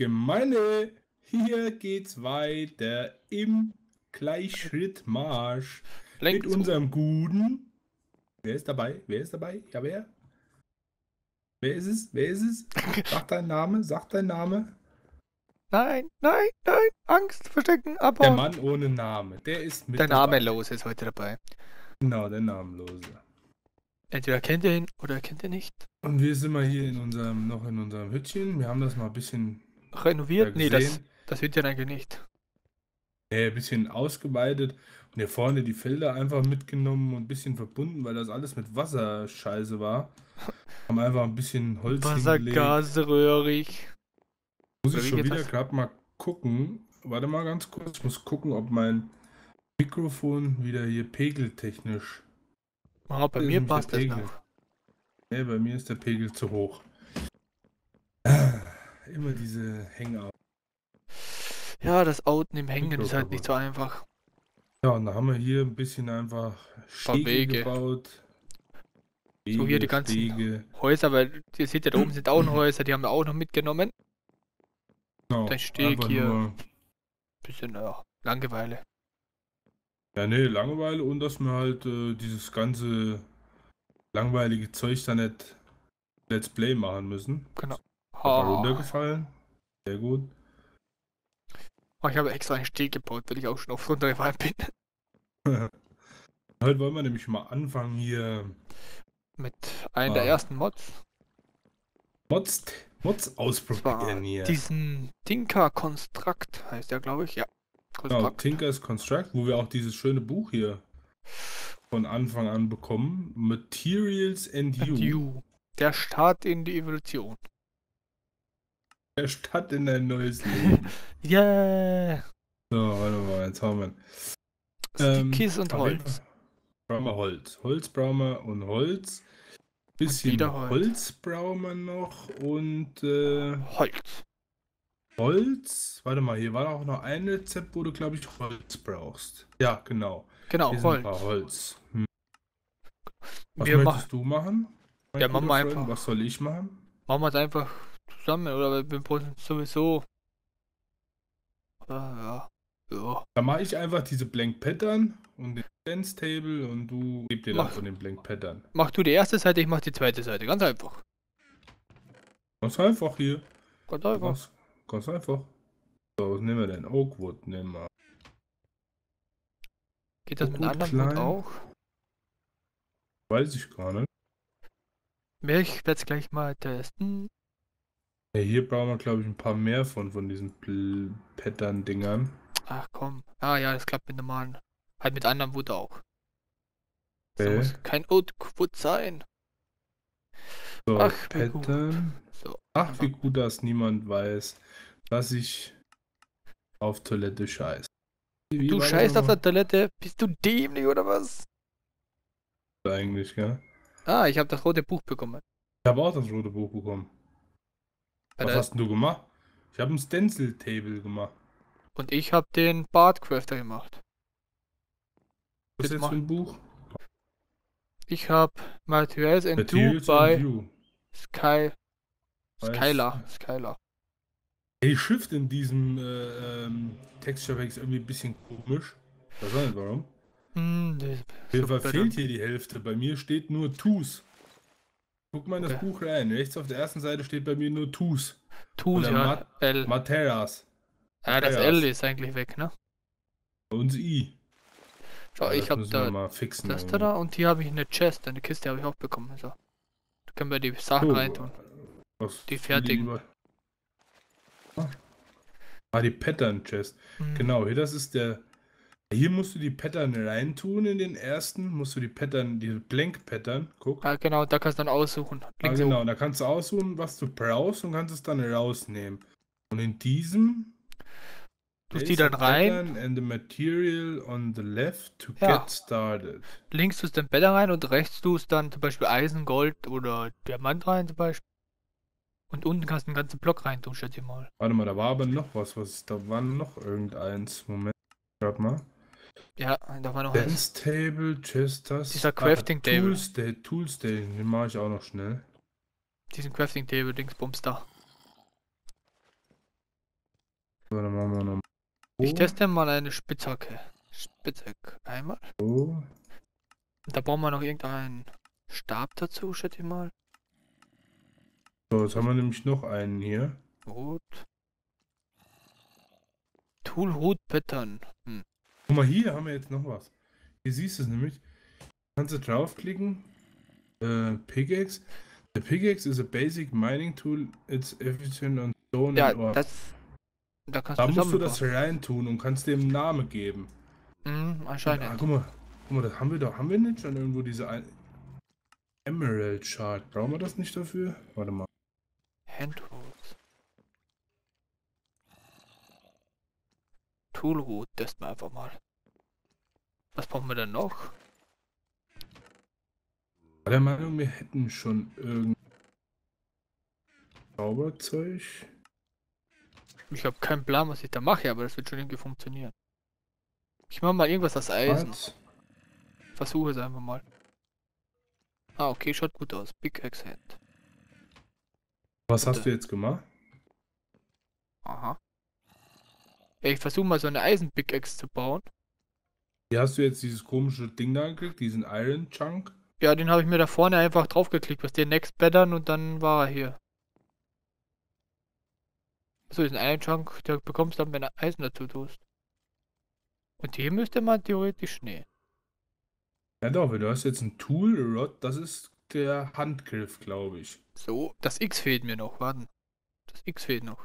Gemeinde, hier geht's weiter im Gleichschrittmarsch mit Lenk zu. unserem guten. Wer ist dabei? Wer ist dabei? Ja, wer? Wer ist es? Wer ist es? Sag deinen Namen, sag deinen Namen. Nein, nein, nein. Angst, verstecken, Der abhauen. Mann ohne Name, der ist Der mit dabei. Namenlose ist heute dabei. Genau, der Namenlose. Entweder kennt ihr ihn oder kennt ihr nicht. Und wir sind mal hier noch in unserem Hütchen. Wir haben das mal ein bisschen Renoviert? Nee, gesehen. das wird ja eigentlich nicht. Ein bisschen ausgeweitet und hier vorne die Felder einfach mitgenommen und ein bisschen verbunden, weil das alles mit Wasserscheiße war. Haben einfach ein bisschen Holz hingelegt. Wassergasröhrig. Muss Oder ich wie schon geht wieder das? gerade mal gucken. Warte mal ganz kurz. Ich muss gucken, ob mein Mikrofon wieder hier pegeltechnisch. Ah, bei Das ist mir nämlich der passt das Pegel. noch. Nee, bei mir ist der Pegel zu hoch. Immer diese Hangout. Ja, das Outen im Hängen Mikro ist halt nicht kaputt. so einfach. Ja, und da haben wir hier ein bisschen einfach Ein paar Stege Wege. gebaut. So hier die Wege, ganzen Stege. Häuser, weil ihr seht ja, da oben sind auch noch Häuser, die haben wir auch noch mitgenommen. Genau, Dein Steg einfach hier, nur. bisschen Langeweile. Ja, nee, Langeweile und dass wir halt dieses ganze langweilige Zeug da nicht Let's Play machen müssen. Genau. Hat mal Ha. runtergefallen. Sehr gut. Oh, ich habe extra einen Steg gebaut, weil ich auch schon oft runtergefallen bin. Heute wollen wir nämlich mal anfangen hier Mit einem der ah, ersten Mods. Mods Zwar ausprobieren hier. diesen Tinker Construct heißt der, glaube ich. Ja, Genau, Construct. Tinker's Construct, wo wir auch dieses schöne Buch hier von Anfang an bekommen. Materials and And You. you. Der Start in die Evolution. Der Stadt in ein neues Leben. Yeah! So, warte mal, jetzt haben wir. Stickies und Auf jeden Fall Holz. brauchen wir Holz. Holz brauchen wir und Holz. Und wieder Bisschen Holz. Holz brauchen wir noch und Holz. Holz. Warte mal, hier war auch noch ein Rezept, wo du, glaube ich, Holz brauchst. Ja, genau. Genau, Hier sind ein Holz. paar Holz. Was Wir machen. möchtest du machen, mein Ja, machen guter wir Freund? Was einfach. soll ich machen? Machen wir es einfach zusammen, oder wir brauchen sowieso. Ja. Ja. Dann mache ich einfach diese Blank Pattern und den Dance Table und du gib dir dann Mach, von den Blank Pattern. mach du die erste Seite, ich mach die zweite Seite. Ganz einfach. Ganz einfach hier. Ganz einfach. Ganz einfach. So, was nehmen wir denn? Oakwood nehmen wir. Geht das mit Oakwood anderen Wood klein. auch? Weiß ich gar nicht. Ich werde es gleich mal testen. Ja, hier brauchen wir, glaube ich, ein paar mehr von diesen Pattern-Dingern. Ach komm. Ah ja, das klappt mit normalen. Halt mit anderen Wood auch. Das Okay. muss kein Oakwood sein. So, Ach, wie gut. Pattern. So, Ach, wie gut, dass niemand weiß, dass ich auf Toilette scheiße. Wie du war das scheißt auf nochmal? der Toilette. Bist du dämlich oder was? Eigentlich, gell? Ah, ich habe das rote Buch bekommen. Ich habe auch das rote Buch bekommen. Bei Was der, hast denn du gemacht? Ich habe ein Stencil-Table gemacht. und ich habe den Bartcrafter gemacht. Was ist Jetzt jetzt für mal. ein Buch? Ich habe Materials and Do Materials and bei You. Weiß. Skylar. Die Schrift in diesem Texture ist irgendwie ein bisschen komisch. Ich weiß auch nicht warum. Auf jeden Fall Super fehlt dann. hier die Hälfte. Bei mir steht nur Tus. Guck mal in das Okay. Buch rein. Rechts auf der ersten Seite steht bei mir nur Tus. Tu's Oder ja, L. Materas. Ja, das L ist eigentlich weg, ne? Und I. Schau, Ja, ich das habe müssen wir da mal fixen das irgendwie. da und hier habe ich eine Chest, eine Kiste habe ich auch bekommen. So. Da können wir die Sachen So, reintun. was Die will fertigen. über- die Pattern Chest. Mhm. Genau, hier das ist der. Hier musst du die Pattern reintun in den ersten. Musst du die Pattern, die Blank Pattern, guck. Ah, genau, da kannst du dann aussuchen. Links Genau, oben. da kannst du aussuchen, was du brauchst und kannst es dann rausnehmen. Und in diesem Tust die place a dann rein. pattern and the material on the left to Ja. get started. Links tust du den Better rein und rechts tust dann zum Beispiel Eisen, Gold oder Diamant rein zum Beispiel. Und unten kannst du den ganzen Block rein tun, schätze ich mal. Warte mal, da war aber noch was. Da war noch irgendeins. Moment, schau mal. Ja, da war noch was. Dance Table, Chesters. Dieser Crafting Table. Tools Day, den mache ich auch noch schnell. Diesen Crafting Table, Dingsbums da. So, dann machen wir nochmal. Ich teste mal eine Spitzhacke. Spitzhacke. Einmal. So. Und da brauchen wir noch irgendeinen Stab dazu, schätze ich mal. So, jetzt haben wir nämlich noch einen hier. Gut. Tool Root Pattern. Guck mal, hier haben wir jetzt noch was. Hier siehst du es nämlich. Kannst du draufklicken. Pickaxe. The pickaxe is a basic mining tool. It's efficient on stone Ja, and ore. da kannst Da du musst du das zusammenbauen. reintun und kannst dem einen Namen geben. Anscheinend. Guck mal, das haben wir doch. Haben wir nicht schon irgendwo diese Emerald Shard? Brauchen wir das nicht dafür? Warte mal. Handholds. Tool Root testen wir einfach mal. Was brauchen wir denn noch? Ich war der Meinung, wir hätten schon irgendein Zauberzeug. Ich habe keinen Plan, was ich da mache, aber das wird schon irgendwie funktionieren. Ich mache mal irgendwas aus Eisen. Was? Versuche es einfach mal. Ah, okay, schaut gut aus. Big Axe Hand. Was hast du jetzt gemacht? Aha. Ja, ich versuche mal so eine Eisen-Pickaxe zu bauen. Wie hast du jetzt dieses komische Ding da gekriegt? Diesen Iron Chunk? Ja, den habe ich mir da vorne einfach draufgeklickt, was der Next Pattern und dann war er hier. So, diesen Iron Chunk, der bekommst du dann, wenn du Eisen dazu tust. Und hier müsste man theoretisch Schnee. Ja doch, du hast jetzt ein Tool Rod, das ist der Handgriff, glaube ich. So, das X fehlt mir noch, warten. Das X fehlt noch.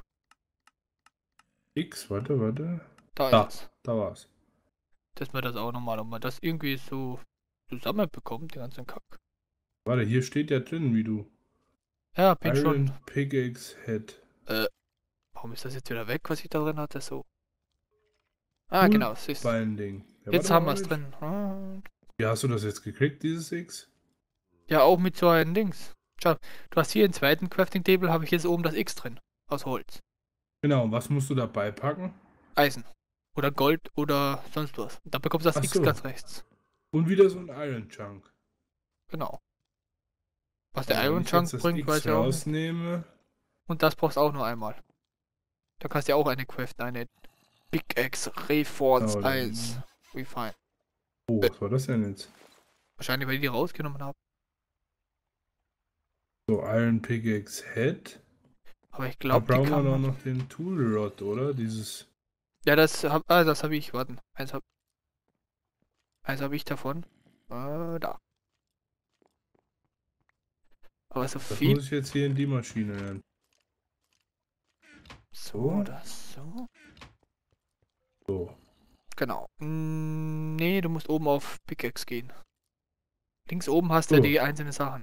X, warte. Da ist es. Da war's. Dass man das auch nochmal, ob man das irgendwie so zusammenbekommt, den ganzen Kack. Warte, hier steht ja drin, wie du. Ja, bin Iron schon. Pickaxe Head. Warum ist das jetzt wieder weg, was ich da drin hatte? So. Ah, genau, es ist. Binding. Ja, Jetzt warte haben mal, wir es drin. Ah. Wie hast du das jetzt gekriegt, dieses X? Ja, auch mit so einem Dings. Schau, du hast hier im zweiten Crafting Table, habe ich jetzt oben das X drin. Aus Holz. Genau, und was musst du dabei packen? Eisen. Oder Gold oder sonst was. Und da bekommst du das Ach X so. ganz rechts. Und wieder so ein Iron Chunk. Genau. Was Aber der wenn Iron ich Chunk jetzt das bringt, X weiß ich auch nicht. rausnehme. Und das brauchst du auch nur einmal. Da kannst du ja auch eine craften, eine Big X Reforce Oh, dann- 1. Refine. Oh, was war das denn jetzt? Wahrscheinlich, weil ich die rausgenommen habe. So, Iron Pickaxe Head. Aber ich Da glaube, die brauchen wir kann doch man... noch den Tool Rod, oder? Dieses. Ja, das hab ich, warten. Eins hab ich davon. Da. Aber so Das viel... muss ich jetzt hier in die Maschine lernen. So So. oder so. So. Genau. Nee, du musst oben auf Pickaxe gehen. Links oben hast du So. die einzelnen Sachen.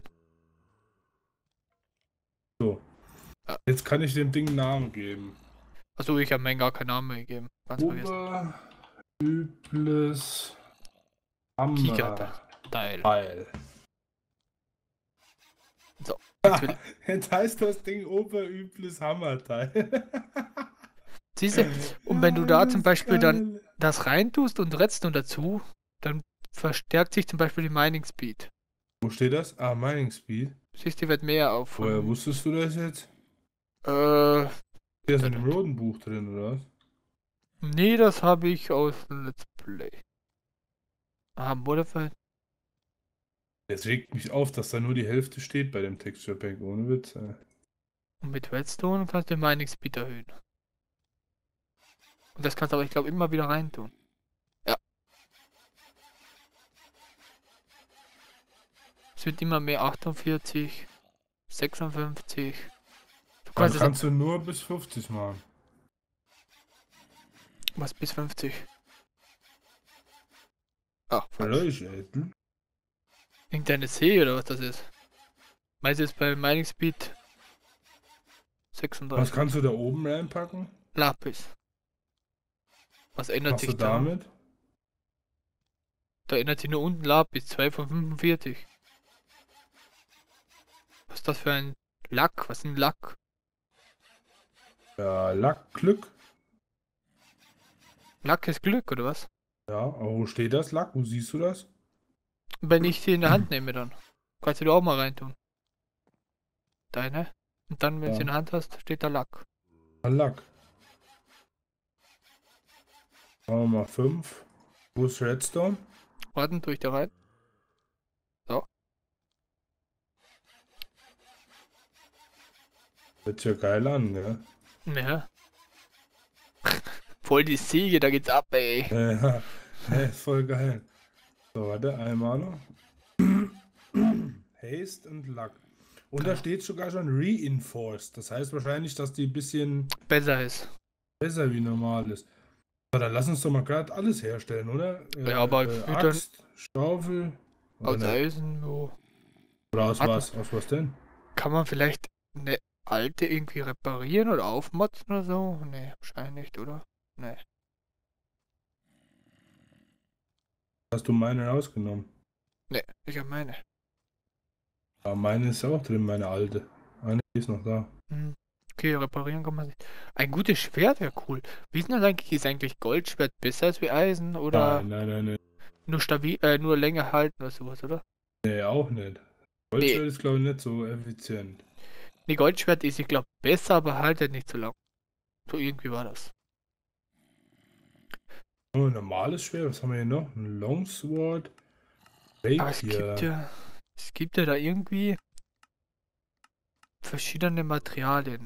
So. Ja. Jetzt kann ich dem Ding einen Namen geben. Achso, ich habe mir gar keinen Namen gegeben. Ganz vergessen. Oberübles Kikerteil. Hammerteil. So. Jetzt will... Jetzt heißt das Ding Oberübles Hammerteil. Siehst du, und wenn du da das zum ist Beispiel dann geil. das reintust und Redstone dazu, dann verstärkt sich zum Beispiel die Mining Speed. Wo steht das? Ah, Mining Speed. Siehst du, wird mehr auf. Woher wusstest du das jetzt? Äh, Steht das in dem roten Buch drin, oder was? nee, das habe ich aus Let's Play. Ah, Modified. Jetzt regt mich auf, dass da nur die Hälfte steht bei dem Texture Pack, ohne Witz. Und mit Redstone kannst du den Mining Speed erhöhen. Und das kannst du aber, ich glaube, immer wieder reintun. Ja. Es wird immer mehr 48, 56. Du Dann kannst kannst du nur bis 50 machen. was bis 50? Ach, Vielleicht, ey. irgendeine C oder was das ist. Meinst du jetzt bei Mining Speed 36? Was kannst du da oben reinpacken? Lapis. Was ändert Was sich du da? damit? Da ändert sich nur unten Lapis, 2 von 45. Was ist das für ein Lack? Was ist ein Lack? Ja, Lackglück. Lack ist Glück, oder was? Ja, aber wo steht das Lack? Wo siehst du das? Wenn ich die in der Hand nehme dann. Kannst du auch mal reintun. Deine. Und dann, wenn du sie in der Hand hast, steht da Lack. Lack. Machen wir mal 5. Wo ist Redstone? Warten, tue ich da rein. So. Hört sich ja geil an, gell? Ja. Voll die Siege, da geht's ab, ey. Ja, ist voll geil. So, warte, einmal noch. Haste und Luck. Und da Genau. steht sogar schon Reinforced. Das heißt wahrscheinlich, dass die ein bisschen Besser ist. besser wie normal ist. Aber dann lass uns doch mal gerade alles herstellen, oder? Ja, aber ich würd dann Axt, Schaufel. Oder, aus ne? Eisen, wo. Oder aus Warte, was? Aus was denn? kann man vielleicht eine alte irgendwie reparieren oder aufmotzen oder so? Nee, wahrscheinlich nicht, oder? Nee. Hast du meine rausgenommen? Nee, ich hab meine. Ja, meine ist auch drin, meine alte. Eine ist noch da. Hm. Okay, reparieren kann man nicht. Ein gutes Schwert wäre cool. Wie ist denn das eigentlich? Ist eigentlich Goldschwert besser als wie Eisen oder Nein. nur stabil, nur länger halten oder sowas, oder? Nee, auch nicht. Nee, Goldschwert ist, glaube ich, nicht so effizient. nee, Goldschwert ist, ich glaube, besser, aber haltet nicht so lang. So irgendwie war das. Oh, ein normales Schwert, was haben wir hier noch? Ein Longsword. Aber es gibt Rapier. ja, es gibt ja da irgendwie verschiedene Materialien.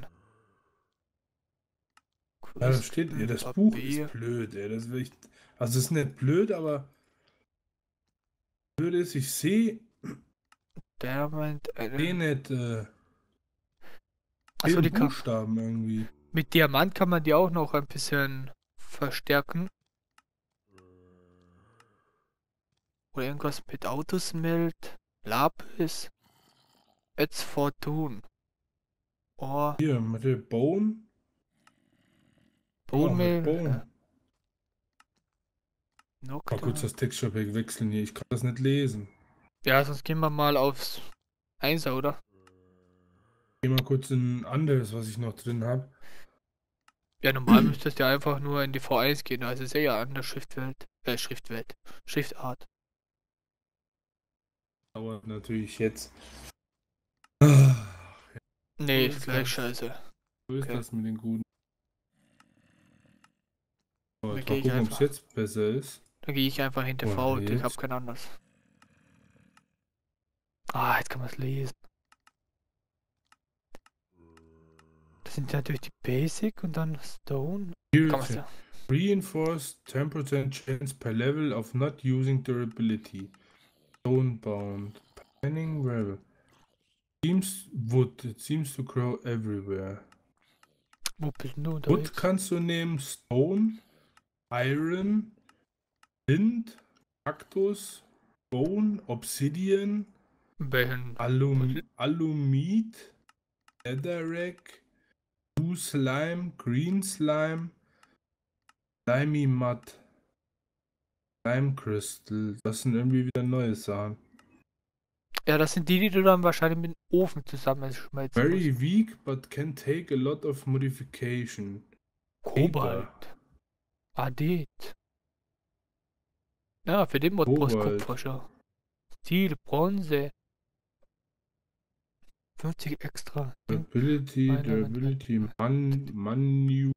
Ja, da steht, ja, Crystal, das Buch ist Papier, blöd, ey. Das will ich, also es ist nicht blöd, aber blöd ist, ich sehe Diamond, nicht achso, den die kann, Buchstaben irgendwie. mit Diamant kann man die auch noch ein bisschen verstärken. Oder irgendwas mit Autosmelt, Lapis, It's Fortune. Oh, Hier, mit der Bone. Bone Mit Meal, Bone. Mal kurz Nocturne. das Texture Pack wechseln hier. Ich kann das nicht lesen. Ja, sonst gehen wir mal aufs Einser, oder? Geh mal kurz in ein anderes, was ich noch drin habe. Ja, normal müsstest du ja einfach nur in die V1 gehen, also ist ja an der Schriftart. Dauert natürlich jetzt. Ah, so Nee, ist ist gleich das. scheiße. So ist Okay, das mit den guten. So, dann jetzt mal gehe ich gucken, ob es einfach. jetzt besser ist. Dann gehe ich einfach in Oh, TV und ich habe jetzt. kein anderes. Ah, jetzt kann man es lesen. Das sind natürlich die Basic und dann Stone. Here Kann it's man ja. reinforced 10% chance per level of not using durability. Stone bound. Panning gravel. Seems wood. It seems to grow everywhere. Wo bist denn du Wood unterwegs? kannst du nehmen. Stone, Iron, Flint, Cactus, Bone, Obsidian, Welchen? Alumite, Netherrack, Blue Slime, Green Slime, Slimy Mud, Slime Crystal. Das sind irgendwie wieder neue Sachen. Ja, das sind die, die du dann wahrscheinlich mit dem Ofen zusammenschmelzen musst. Very weak, but can take a lot of modification. Paper, Kobalt. Adit. Ja, für den Mod brauchst du Cobalt, Kupfer schon. Stil, Bronze. 50 extra. Ding. Durability, Manuin,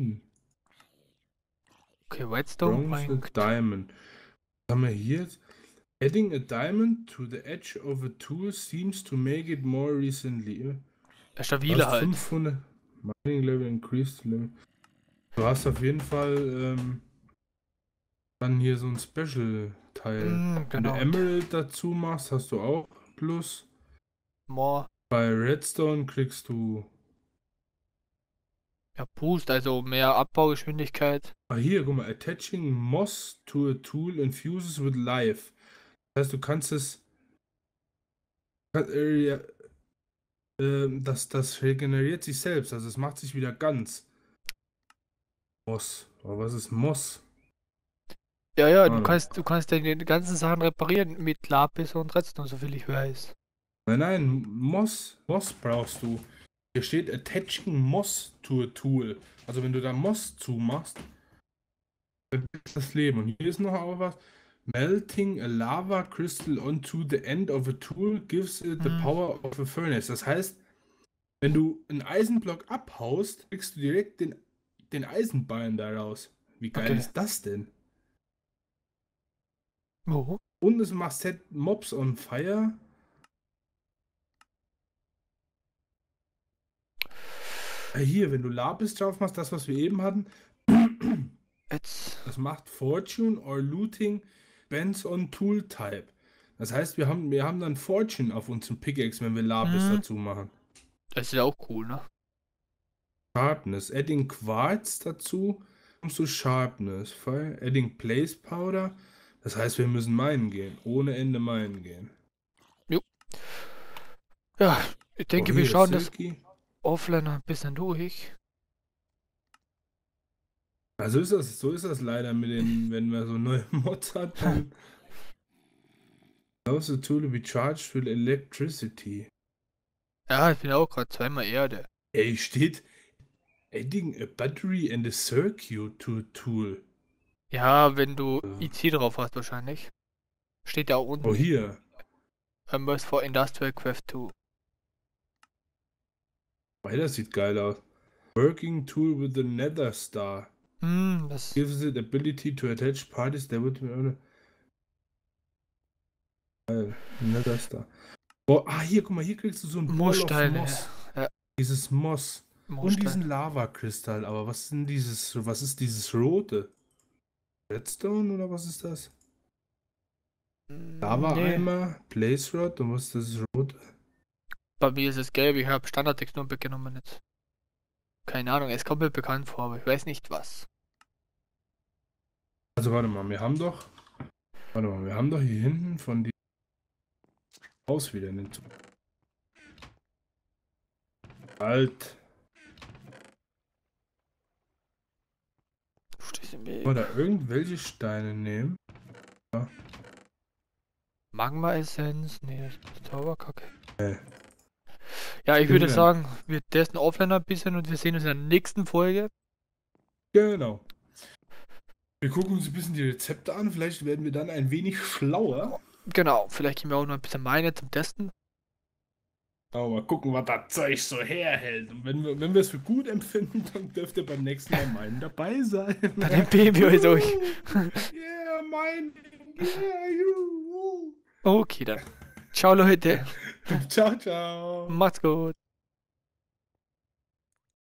Okay, Redstone Bronze, bringt. Diamond. Was haben wir hier jetzt? Adding a diamond to the edge of a tool seems to make it more recently. Der Du stabile hast halt. 500 Mining Level, Increased Level. Du hast auf jeden Fall dann hier so ein Special-Teil. Wenn du Genau. Emerald dazu machst, hast du auch Plus. More. Bei Redstone kriegst du. Ja, Boost, also mehr Abbaugeschwindigkeit. Ah, hier, guck mal. Attaching Moss to a tool infuses with life. Das heißt, du kannst es. Ja, das regeneriert sich selbst. Also es macht sich wieder ganz. Moss. Aber was ist Moss? Ja, ja, Ahnung. du kannst deine ganzen Sachen reparieren mit Lapis und Redstone, soviel ich weiß. Nein, Moss brauchst du. Hier steht Attaching Moss to a Tool. Also wenn du da Moss zumachst, dann ist das Leben. Und hier ist noch auch was. Melting a lava crystal onto the end of a tool gives it the power of a furnace. Das heißt, wenn du einen Eisenblock abhaust, kriegst du direkt den Eisenballen daraus. Wie geil Okay. ist das denn? Wo? Und es macht Set Mobs on Fire. Hier, wenn du Lapis drauf machst, das, was wir eben hatten, Jetzt. das macht Fortune or Looting Depends on Tool Type. Das heißt, wir haben dann Fortune auf unserem Pickaxe, wenn wir Lapis Hm. dazu machen. Das ist ja auch cool, ne? Sharpness. Adding Quartz dazu, kommst du Sharpness. Fire. Adding Blaze Powder. Das heißt, wir müssen minen gehen. Ohne Ende minen gehen. Ja, ich denke, Oh, wir hier, schauen das Silky. offline noch ein bisschen durch. Also so ist das leider mit den, wenn man so neue Mods hat, dann allows the tool to be charged with electricity. Ja, ich bin auch gerade zweimal Erde. Ey, steht adding a battery and a circuit to tool. Ja, wenn du IC drauf hast wahrscheinlich. Steht da unten. Oh, hier. Must for Industrial Craft 2. Weil das sieht geil aus. Working tool with the nether star. Das Gives it ability to attach parties that would be nether star. Oh, hier, guck mal, hier kriegst du so ein Ball of Moossteine. Moss. Ja, Dieses Moss. Und diesen Moossteine. Lavakristall. Aber was ist denn was ist dieses rote? Redstone oder was ist das? Nee, Lava-Eimer, Blaze Rod und was ist das rote? bei mir ist es gelb. Ich habe Standardtextur genommen jetzt. Keine Ahnung, es kommt mir bekannt vor, aber ich weiß nicht was. Also warte mal, wir haben doch hier hinten von diesem Haus wieder einen Zug. Alt. Du stehst im Weg. Oder irgendwelche Steine nehmen. Magma-Essenz? Nee, das ist Zauberkacke. Nee. Ja, ich würde Stimmt. sagen, wir testen offline ein bisschen und wir sehen uns in der nächsten Folge. Genau. Wir gucken uns ein bisschen die Rezepte an. Vielleicht werden wir dann ein wenig schlauer. Genau, vielleicht gehen wir auch noch ein bisschen meine zum Testen. Aber mal gucken, was das Zeug so herhält. Und wenn wir es für gut empfinden, dann dürft ihr beim nächsten Mal meinen dabei sein. Dann empfehlen wir euch durch. Yeah, mein. Yeah, you. Okay, dann. Ciao Leute. Ciao, ciao. Macht's gut.